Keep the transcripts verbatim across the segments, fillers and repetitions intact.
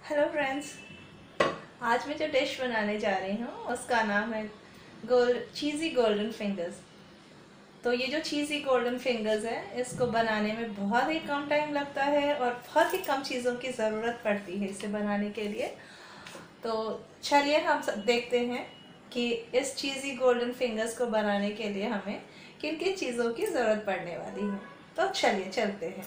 Hello friends, आज मैं जो डिश बनाने जा रही हूँ उसका नाम है गोल्ड चीज़ी गोल्डन फिंगर्स। तो ये जो चीज़ी गोल्डन फिंगर्स है, इसको बनाने में बहुत ही कम टाइम लगता है और बहुत ही कम चीज़ों की ज़रूरत पड़ती है इसे बनाने के लिए। तो चलिए हम सब देखते हैं कि इस चीज़ी गोल्डन फिंगर्स को बनाने के लिए हमें किन किन चीज़ों की ज़रूरत पड़ने वाली है। तो चलिए चलते हैं।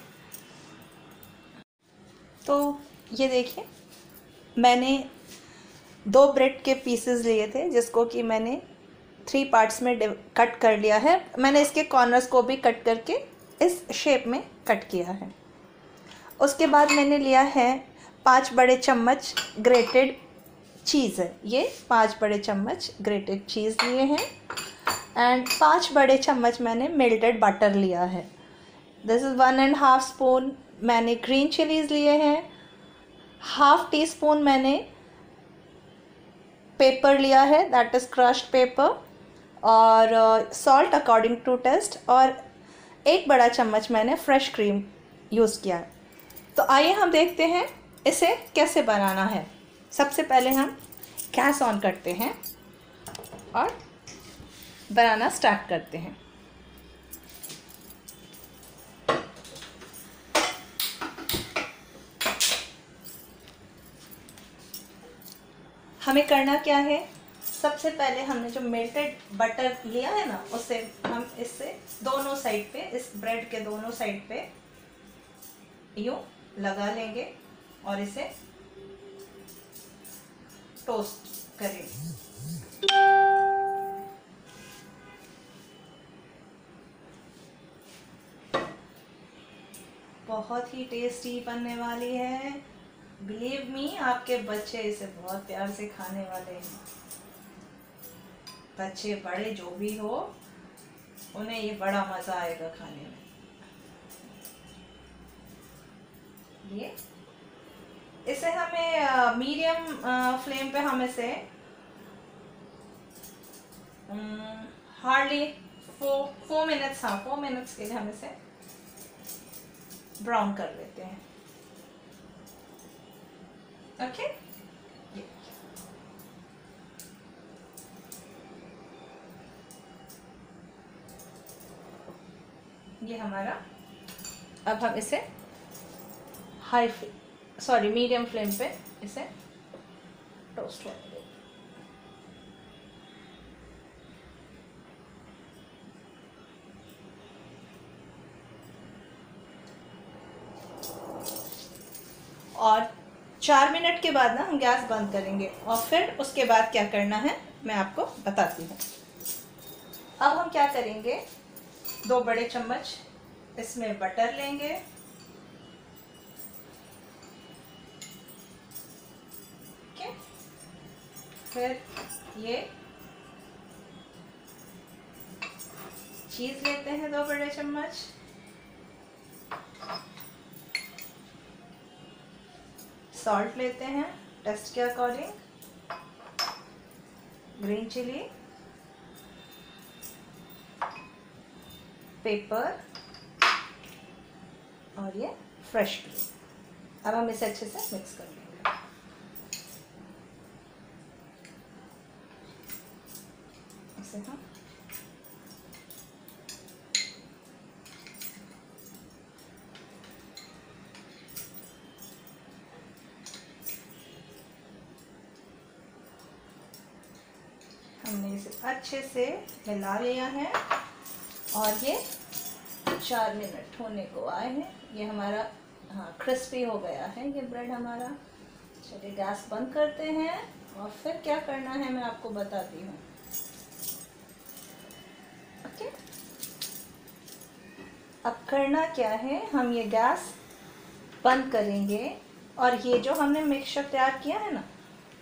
तो ये देखिए, मैंने दो ब्रेड के पीसेस लिए थे जिसको कि मैंने थ्री पार्ट्स में कट कर लिया है। मैंने इसके कॉर्नर्स को भी कट करके इस शेप में कट किया है। उसके बाद मैंने लिया है पाँच बड़े चम्मच ग्रेटेड चीज़ है। ये पाँच बड़े चम्मच ग्रेटेड चीज़ लिए हैं एंड पाँच बड़े चम्मच मैंने मेल्टेड बटर लिया है। This is one and half spoon मैंने ग्रीन चिलीज़ लिए हैं। हाफ टी स्पून मैंने पेपर लिया है, दैट इज़ क्रश्ड पेपर, और सॉल्ट अकॉर्डिंग टू टेस्ट, और एक बड़ा चम्मच मैंने फ्रेश क्रीम यूज़ किया है। तो आइए हम देखते हैं इसे कैसे बनाना है। सबसे पहले हम गैस ऑन करते हैं और बनाना स्टार्ट करते हैं। हमें करना क्या है, सबसे पहले हमने जो मेल्टेड बटर लिया है ना, उसे हम इससे दोनों साइड पे, इस ब्रेड के दोनों साइड पे यूं लगा लेंगे और इसे टोस्ट करेंगे। बहुत ही टेस्टी बनने वाली है। बिलीव मी, आपके बच्चे इसे बहुत प्यार से खाने वाले हैं। बच्चे बड़े जो भी हो, उन्हें ये बड़ा मज़ा आएगा खाने में। ये इसे हमें मीडियम फ्लेम पे हम इसे हार्डली फोर फोर मिनट्स हाँ फोर मिनट्स के लिए हम इसे ब्राउन कर लेते हैं। ओके, ये ये हमारा, अब हम इसे हाई सॉरी मीडियम फ्लेम पे इसे टोस्ट होने देंगे। और चार मिनट के बाद ना हम गैस बंद करेंगे और फिर उसके बाद क्या करना है मैं आपको बताती हूँ। अब हम क्या करेंगे, दो बड़े चम्मच इसमें बटर लेंगे, ओके। फिर ये चीज़ लेते हैं दो बड़े चम्मच, सॉल्ट लेते हैं टेस्ट के अकॉर्डिंग, ग्रीन चिली, पेपर और ये फ्रेश क्रीम। अब हम इसे अच्छे से मिक्स कर लेंगे। इसे हम हमने इसे अच्छे से मिला लिया है और ये चार मिनट होने को आए हैं। ये हमारा हाँ क्रिस्पी हो गया है ये ब्रेड हमारा। चलिए गैस बंद करते हैं और फिर क्या करना है मैं आपको बताती हूँ। ओके, अब करना क्या है, हम ये गैस बंद करेंगे और ये जो हमने मिक्सचर तैयार किया है ना,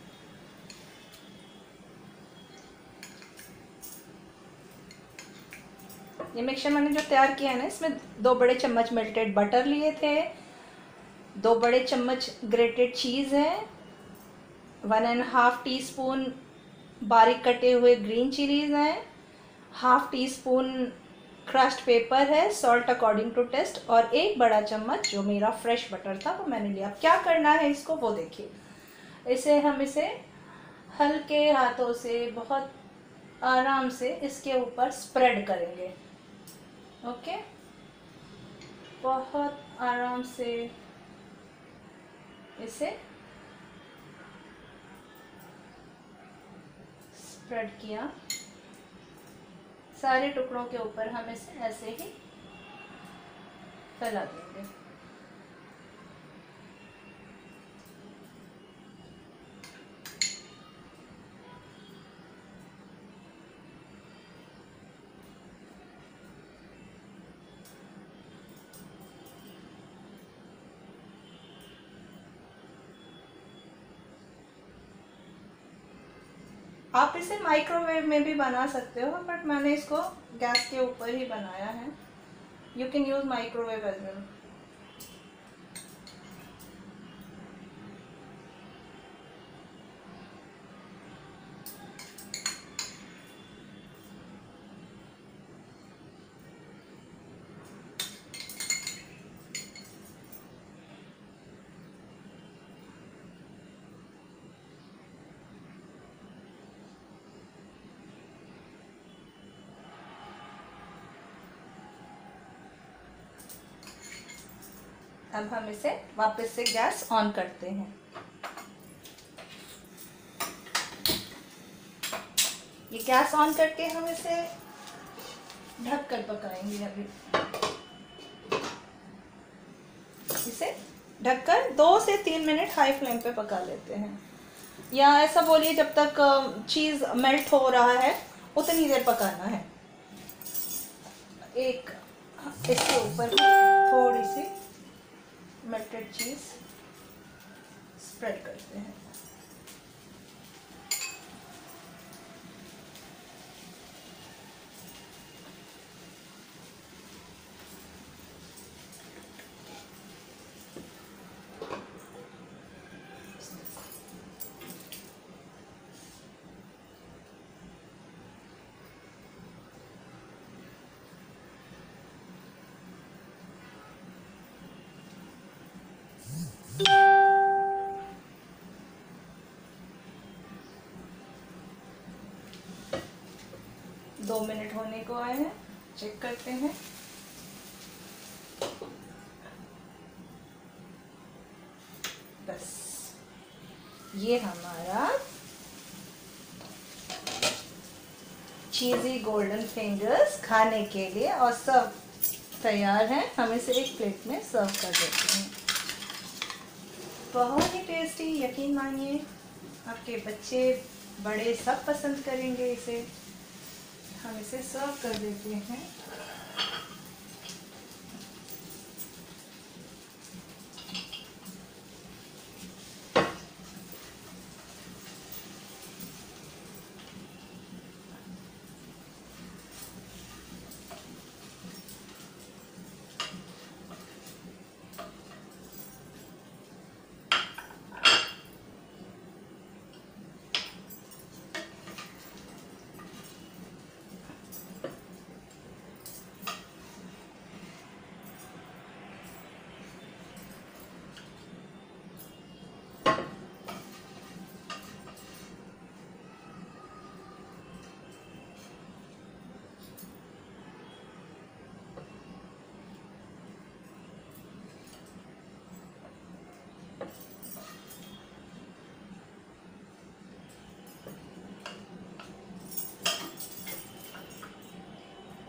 ये मिक्सचर मैंने जो तैयार किया है ना, इसमें दो बड़े चम्मच मेल्टेड बटर लिए थे, दो बड़े चम्मच ग्रेटेड चीज़ है, one and half teaspoon बारीक कटे हुए ग्रीन चिलीज हैं, half teaspoon crushed pepper है, सॉल्ट अकॉर्डिंग टू टेस्ट, और एक बड़ा चम्मच जो मेरा फ्रेश बटर था वो मैंने लिया। अब क्या करना है इसको वो देखिए। इसे हम इसे हल्के हाथों से बहुत आराम से इसके ऊपर स्प्रेड करेंगे। ओके, बहुत आराम से इसे स्प्रेड किया। सारे टुकड़ों के ऊपर हम इसे ऐसे ही फैला देंगे। आप इसे माइक्रोवेव में भी बना सकते हो, बट मैंने इसको गैस के ऊपर ही बनाया है। You can use microwave as well. अब हम इसे वापस से गैस ऑन करते हैं। ये गैस ऑन करके हम इसे ढक कर पकाएंगे। अभी इसे ढककर दो से तीन मिनट हाई फ्लेम पे पका लेते हैं, या ऐसा बोलिए जब तक चीज़ मेल्ट हो रहा है उतनी देर पकाना है। एक इसके ऊपर थोड़ी सी मेल्टेड चीज़ स्प्रेड करते हैं। दो मिनट होने को आए हैं, चेक करते हैं। बस ये हमारा चीज़ी गोल्डन फिंगर्स खाने के लिए और सर्व तैयार है। हम इसे एक प्लेट में सर्व कर देते हैं। बहुत ही टेस्टी, यकीन मानिए आपके बच्चे बड़े सब पसंद करेंगे इसे। हम इसे सर्व कर देते हैं।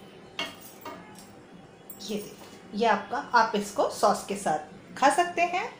ये देखो, ये आपका, आप इसको सॉस के साथ खा सकते हैं।